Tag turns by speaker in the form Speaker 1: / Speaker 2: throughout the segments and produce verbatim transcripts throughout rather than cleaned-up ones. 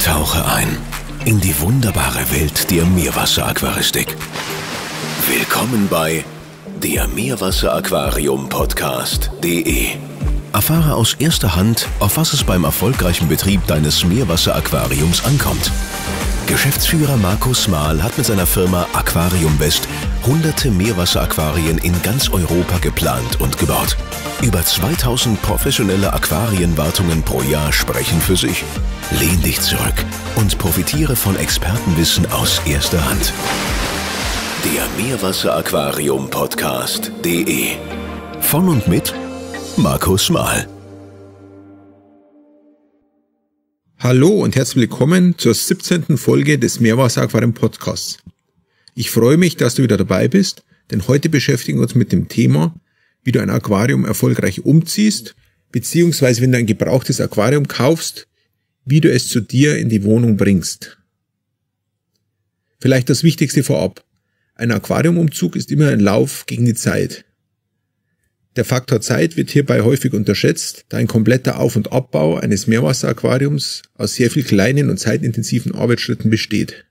Speaker 1: Tauche ein in die wunderbare Welt der Meerwasseraquaristik. Willkommen bei der Meerwasseraquarium Podcast punkt de. Erfahre aus erster Hand, auf was es beim erfolgreichen Betrieb deines Meerwasseraquariums ankommt. Geschäftsführer Markus Smal hat mit seiner Firma Aquarium West hunderte Meerwasseraquarien in ganz Europa geplant und gebaut. Über zweitausend professionelle Aquarienwartungen pro Jahr sprechen für sich. Lehn dich zurück und profitiere von Expertenwissen aus erster Hand. Der Meerwasseraquarium Podcast punkt de. Von und mit Markus Smal.
Speaker 2: Hallo und herzlich willkommen zur siebzehnten Folge des Meerwasseraquarium Podcasts. Ich freue mich, dass du wieder dabei bist, denn heute beschäftigen wir uns mit dem Thema, wie du ein Aquarium erfolgreich umziehst, beziehungsweise wenn du ein gebrauchtes Aquarium kaufst, wie du es zu dir in die Wohnung bringst. Vielleicht das Wichtigste vorab. Ein Aquariumumzug ist immer ein Lauf gegen die Zeit. Der Faktor Zeit wird hierbei häufig unterschätzt, da ein kompletter Auf- und Abbau eines Meerwasseraquariums aus sehr viel kleinen und zeitintensiven Arbeitsschritten besteht.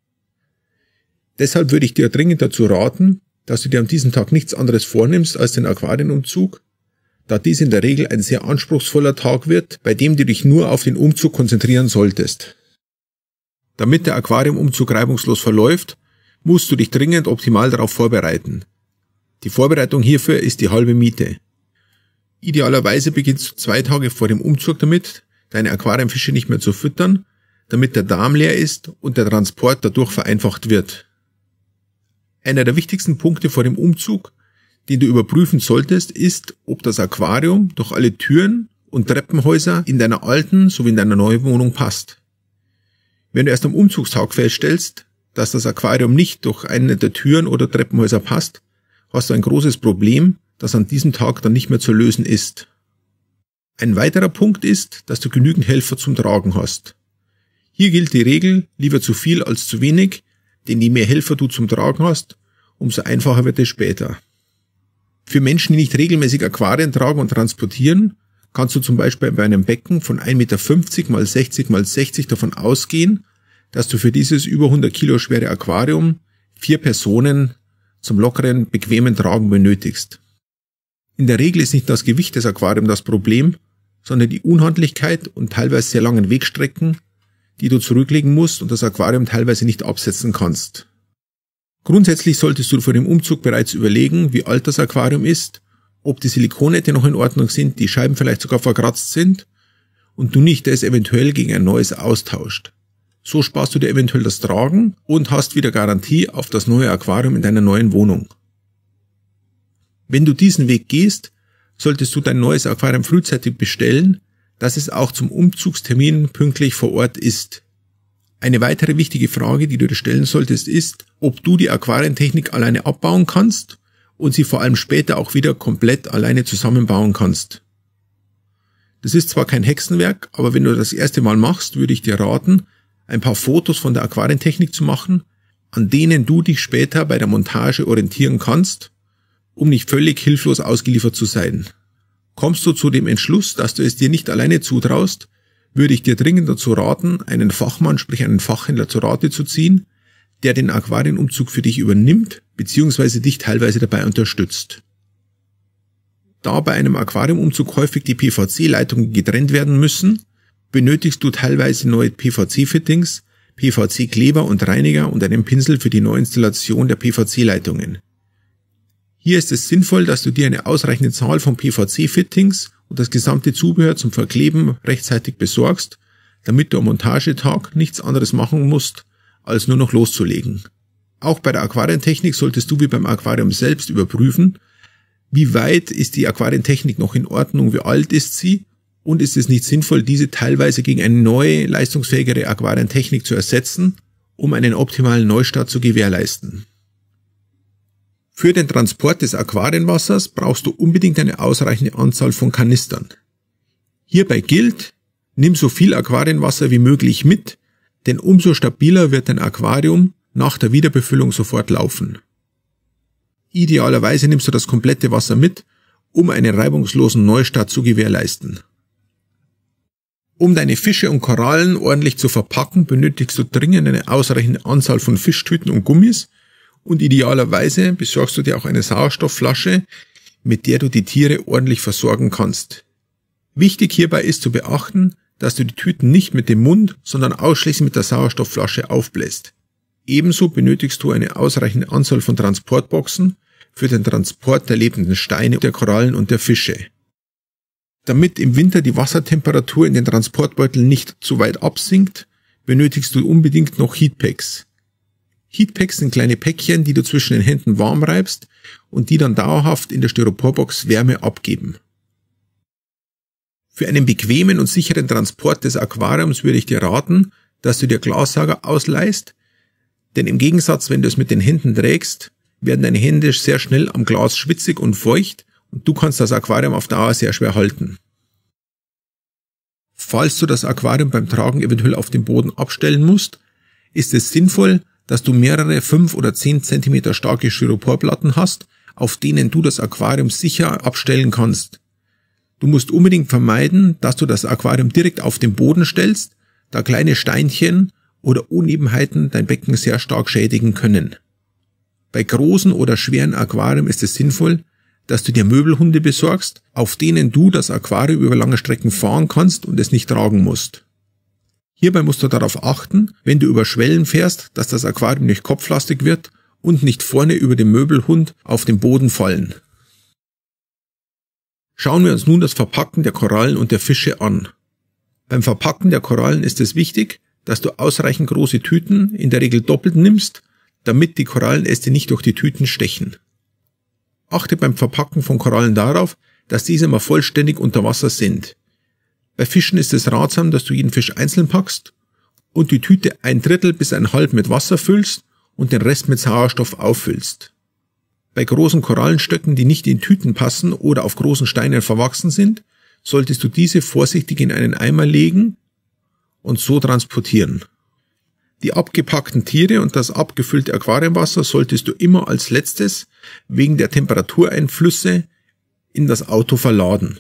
Speaker 2: Deshalb würde ich dir dringend dazu raten, dass du dir an diesem Tag nichts anderes vornimmst als den Aquarienumzug, da dies in der Regel ein sehr anspruchsvoller Tag wird, bei dem du dich nur auf den Umzug konzentrieren solltest. Damit der Aquariumumzug reibungslos verläuft, musst du dich dringend optimal darauf vorbereiten. Die Vorbereitung hierfür ist die halbe Miete. Idealerweise beginnst du zwei Tage vor dem Umzug damit, deine Aquariumfische nicht mehr zu füttern, damit der Darm leer ist und der Transport dadurch vereinfacht wird. Einer der wichtigsten Punkte vor dem Umzug, den du überprüfen solltest, ist, ob das Aquarium durch alle Türen und Treppenhäuser in deiner alten sowie in deiner neuen Wohnung passt. Wenn du erst am Umzugstag feststellst, dass das Aquarium nicht durch eine der Türen oder Treppenhäuser passt, hast du ein großes Problem, das an diesem Tag dann nicht mehr zu lösen ist. Ein weiterer Punkt ist, dass du genügend Helfer zum Tragen hast. Hier gilt die Regel, lieber zu viel als zu wenig, denn je mehr Helfer du zum Tragen hast, umso einfacher wird es später. Für Menschen, die nicht regelmäßig Aquarien tragen und transportieren, kannst du zum Beispiel bei einem Becken von ein Meter fünfzig mal sechzig mal sechzig davon ausgehen, dass du für dieses über hundert Kilo schwere Aquarium vier Personen zum lockeren, bequemen Tragen benötigst. In der Regel ist nicht das Gewicht des Aquariums das Problem, sondern die Unhandlichkeit und teilweise sehr langen Wegstrecken, die du zurücklegen musst und das Aquarium teilweise nicht absetzen kannst. Grundsätzlich solltest du vor dem Umzug bereits überlegen, wie alt das Aquarium ist, ob die Silikonnette noch in Ordnung sind, die Scheiben vielleicht sogar verkratzt sind und du nicht es eventuell gegen ein neues austauscht. So sparst du dir eventuell das Tragen und hast wieder Garantie auf das neue Aquarium in deiner neuen Wohnung. Wenn du diesen Weg gehst, solltest du dein neues Aquarium frühzeitig bestellen, dass es auch zum Umzugstermin pünktlich vor Ort ist. Eine weitere wichtige Frage, die du dir stellen solltest, ist, ob du die Aquarientechnik alleine abbauen kannst und sie vor allem später auch wieder komplett alleine zusammenbauen kannst. Das ist zwar kein Hexenwerk, aber wenn du das erste Mal machst, würde ich dir raten, ein paar Fotos von der Aquarientechnik zu machen, an denen du dich später bei der Montage orientieren kannst, um nicht völlig hilflos ausgeliefert zu sein. Kommst du zu dem Entschluss, dass du es dir nicht alleine zutraust, würde ich dir dringend dazu raten, einen Fachmann, sprich einen Fachhändler zu Rate zu ziehen, der den Aquarienumzug für dich übernimmt bzw. dich teilweise dabei unterstützt. Da bei einem Aquariumumzug häufig die P V C-Leitungen getrennt werden müssen, benötigst du teilweise neue P V C-Fittings, P V C-Kleber und Reiniger und einen Pinsel für die Neuinstallation der P V C-Leitungen. Hier ist es sinnvoll, dass du dir eine ausreichende Zahl von P V C-Fittings und das gesamte Zubehör zum Verkleben rechtzeitig besorgst, damit du am Montagetag nichts anderes machen musst, als nur noch loszulegen. Auch bei der Aquarientechnik solltest du wie beim Aquarium selbst überprüfen, wie weit ist die Aquarientechnik noch in Ordnung, wie alt ist sie und ist es nicht sinnvoll, diese teilweise gegen eine neue, leistungsfähigere Aquarientechnik zu ersetzen, um einen optimalen Neustart zu gewährleisten. Für den Transport des Aquarienwassers brauchst du unbedingt eine ausreichende Anzahl von Kanistern. Hierbei gilt, nimm so viel Aquarienwasser wie möglich mit, denn umso stabiler wird dein Aquarium nach der Wiederbefüllung sofort laufen. Idealerweise nimmst du das komplette Wasser mit, um einen reibungslosen Neustart zu gewährleisten. Um deine Fische und Korallen ordentlich zu verpacken, benötigst du dringend eine ausreichende Anzahl von Fischtüten und Gummis und idealerweise besorgst du dir auch eine Sauerstoffflasche, mit der du die Tiere ordentlich versorgen kannst. Wichtig hierbei ist zu beachten, dass du die Tüten nicht mit dem Mund, sondern ausschließlich mit der Sauerstoffflasche aufbläst. Ebenso benötigst du eine ausreichende Anzahl von Transportboxen für den Transport der lebenden Steine, der Korallen und der Fische. Damit im Winter die Wassertemperatur in den Transportbeuteln nicht zu weit absinkt, benötigst du unbedingt noch Heatpacks. Heatpacks sind kleine Päckchen, die du zwischen den Händen warm reibst und die dann dauerhaft in der Styroporbox Wärme abgeben. Für einen bequemen und sicheren Transport des Aquariums würde ich dir raten, dass du dir Glassauger ausleihst, denn im Gegensatz, wenn du es mit den Händen trägst, werden deine Hände sehr schnell am Glas schwitzig und feucht und du kannst das Aquarium auf Dauer sehr schwer halten. Falls du das Aquarium beim Tragen eventuell auf dem Boden abstellen musst, ist es sinnvoll, dass du mehrere fünf oder zehn Zentimeter starke Styroporplatten hast, auf denen du das Aquarium sicher abstellen kannst. Du musst unbedingt vermeiden, dass du das Aquarium direkt auf den Boden stellst, da kleine Steinchen oder Unebenheiten dein Becken sehr stark schädigen können. Bei großen oder schweren Aquarien ist es sinnvoll, dass du dir Möbelhunde besorgst, auf denen du das Aquarium über lange Strecken fahren kannst und es nicht tragen musst. Hierbei musst du darauf achten, wenn du über Schwellen fährst, dass das Aquarium nicht kopflastig wird und nicht vorne über den Möbelhund auf den Boden fallen. Schauen wir uns nun das Verpacken der Korallen und der Fische an. Beim Verpacken der Korallen ist es wichtig, dass du ausreichend große Tüten, in der Regel doppelt nimmst, damit die Korallenäste nicht durch die Tüten stechen. Achte beim Verpacken von Korallen darauf, dass diese mal vollständig unter Wasser sind. Bei Fischen ist es ratsam, dass du jeden Fisch einzeln packst und die Tüte ein Drittel bis ein halb mit Wasser füllst und den Rest mit Sauerstoff auffüllst. Bei großen Korallenstöcken, die nicht in Tüten passen oder auf großen Steinen verwachsen sind, solltest du diese vorsichtig in einen Eimer legen und so transportieren. Die abgepackten Tiere und das abgefüllte Aquariumwasser solltest du immer als letztes wegen der Temperatureinflüsse in das Auto verladen.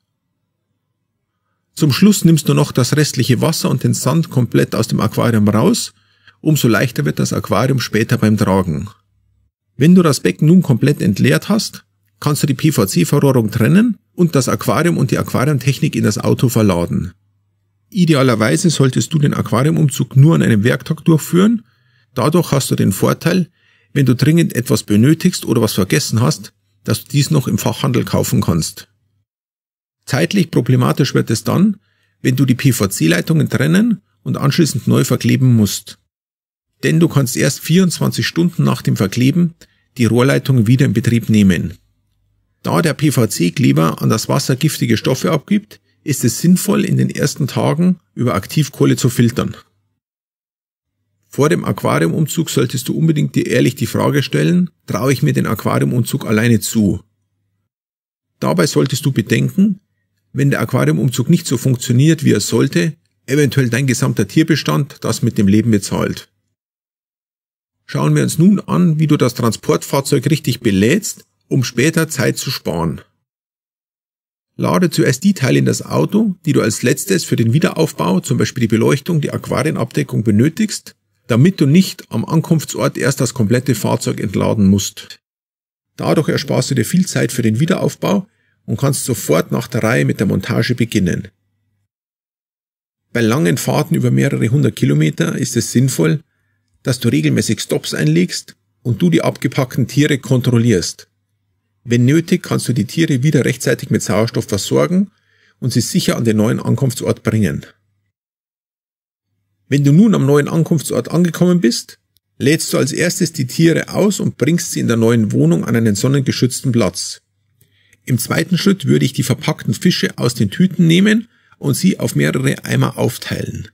Speaker 2: Zum Schluss nimmst du noch das restliche Wasser und den Sand komplett aus dem Aquarium raus, umso leichter wird das Aquarium später beim Tragen. Wenn du das Becken nun komplett entleert hast, kannst du die P V C-Verrohrung trennen und das Aquarium und die Aquariumtechnik in das Auto verladen. Idealerweise solltest du den Aquariumumzug nur an einem Werktag durchführen, dadurch hast du den Vorteil, wenn du dringend etwas benötigst oder was vergessen hast, dass du dies noch im Fachhandel kaufen kannst. Zeitlich problematisch wird es dann, wenn du die P V C-Leitungen trennen und anschließend neu verkleben musst. Denn du kannst erst vierundzwanzig Stunden nach dem Verkleben die Rohrleitung wieder in Betrieb nehmen. Da der P V C-Kleber an das Wasser giftige Stoffe abgibt, ist es sinnvoll, in den ersten Tagen über Aktivkohle zu filtern. Vor dem Aquariumumzug solltest du unbedingt dir ehrlich die Frage stellen, traue ich mir den Aquariumumzug alleine zu? Dabei solltest du bedenken, wenn der Aquariumumzug nicht so funktioniert, wie er sollte, eventuell dein gesamter Tierbestand das mit dem Leben bezahlt. Schauen wir uns nun an, wie du das Transportfahrzeug richtig belädst, um später Zeit zu sparen. Lade zuerst die Teile in das Auto, die du als letztes für den Wiederaufbau, zum Beispiel die Beleuchtung, die Aquarienabdeckung benötigst, damit du nicht am Ankunftsort erst das komplette Fahrzeug entladen musst. Dadurch ersparst du dir viel Zeit für den Wiederaufbau und kannst sofort nach der Reihe mit der Montage beginnen. Bei langen Fahrten über mehrere hundert Kilometer ist es sinnvoll, dass du regelmäßig Stops einlegst und du die abgepackten Tiere kontrollierst. Wenn nötig, kannst du die Tiere wieder rechtzeitig mit Sauerstoff versorgen und sie sicher an den neuen Ankunftsort bringen. Wenn du nun am neuen Ankunftsort angekommen bist, lädst du als erstes die Tiere aus und bringst sie in der neuen Wohnung an einen sonnengeschützten Platz. Im zweiten Schritt würde ich die verpackten Fische aus den Tüten nehmen und sie auf mehrere Eimer aufteilen.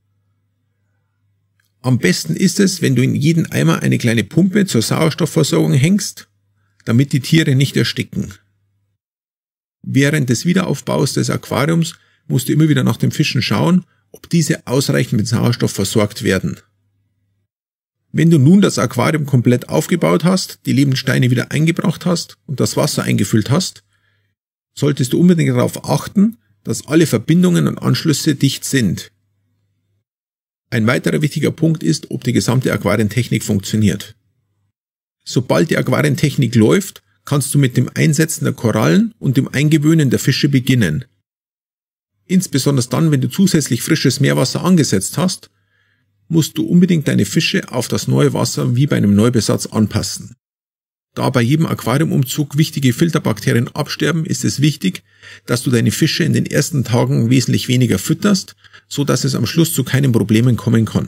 Speaker 2: Am besten ist es, wenn du in jeden Eimer eine kleine Pumpe zur Sauerstoffversorgung hängst, damit die Tiere nicht ersticken. Während des Wiederaufbaus des Aquariums musst du immer wieder nach den Fischen schauen, ob diese ausreichend mit Sauerstoff versorgt werden. Wenn du nun das Aquarium komplett aufgebaut hast, die Lebendsteine wieder eingebracht hast und das Wasser eingefüllt hast, solltest du unbedingt darauf achten, dass alle Verbindungen und Anschlüsse dicht sind. Ein weiterer wichtiger Punkt ist, ob die gesamte Aquarientechnik funktioniert. Sobald die Aquarientechnik läuft, kannst du mit dem Einsetzen der Korallen und dem Eingewöhnen der Fische beginnen. Insbesondere dann, wenn du zusätzlich frisches Meerwasser angesetzt hast, musst du unbedingt deine Fische auf das neue Wasser wie bei einem Neubesatz anpassen. Da bei jedem Aquariumumzug wichtige Filterbakterien absterben, ist es wichtig, dass du deine Fische in den ersten Tagen wesentlich weniger fütterst, so dass es am Schluss zu keinen Problemen kommen kann.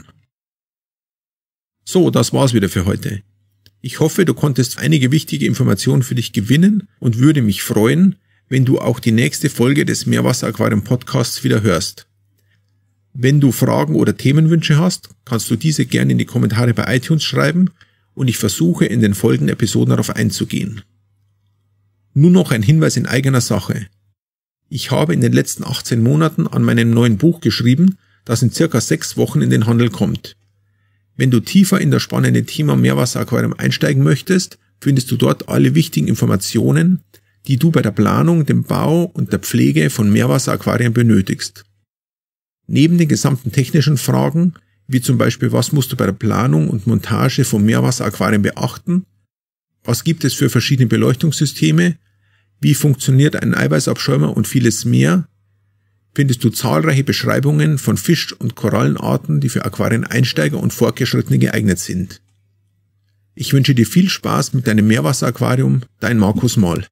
Speaker 2: So, das war's wieder für heute. Ich hoffe, du konntest einige wichtige Informationen für dich gewinnen und würde mich freuen, wenn du auch die nächste Folge des Meerwasseraquarium Podcasts wieder hörst. Wenn du Fragen oder Themenwünsche hast, kannst du diese gerne in die Kommentare bei iTunes schreiben und ich versuche in den folgenden Episoden darauf einzugehen. Nun noch ein Hinweis in eigener Sache. Ich habe in den letzten achtzehn Monaten an meinem neuen Buch geschrieben, das in circa sechs Wochen in den Handel kommt. Wenn du tiefer in das spannende Thema Meerwasseraquarium einsteigen möchtest, findest du dort alle wichtigen Informationen, die du bei der Planung, dem Bau und der Pflege von Meerwasseraquarien benötigst. Neben den gesamten technischen Fragen, wie zum Beispiel, was musst du bei der Planung und Montage von Meerwasseraquarien beachten? Was gibt es für verschiedene Beleuchtungssysteme? Wie funktioniert ein Eiweißabschäumer und vieles mehr? Findest du zahlreiche Beschreibungen von Fisch- und Korallenarten, die für Aquarieneinsteiger und Fortgeschrittene geeignet sind. Ich wünsche dir viel Spaß mit deinem Meerwasseraquarium, dein Markus Mahl.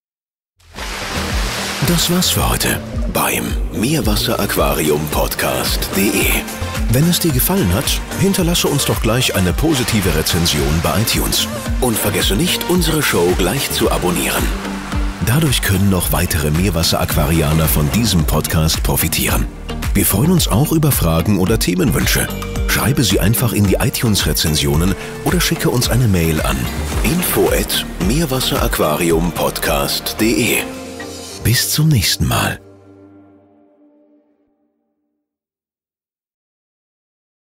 Speaker 1: Das war's für heute beim Meerwasseraquarium Podcast punkt de. Wenn es dir gefallen hat, hinterlasse uns doch gleich eine positive Rezension bei iTunes. Und vergesse nicht, unsere Show gleich zu abonnieren. Dadurch können noch weitere Meerwasseraquarianer von diesem Podcast profitieren. Wir freuen uns auch über Fragen oder Themenwünsche. Schreibe sie einfach in die iTunes-Rezensionen oder schicke uns eine Mail an info at meerwasseraquarium podcast punkt de. Bis zum nächsten Mal.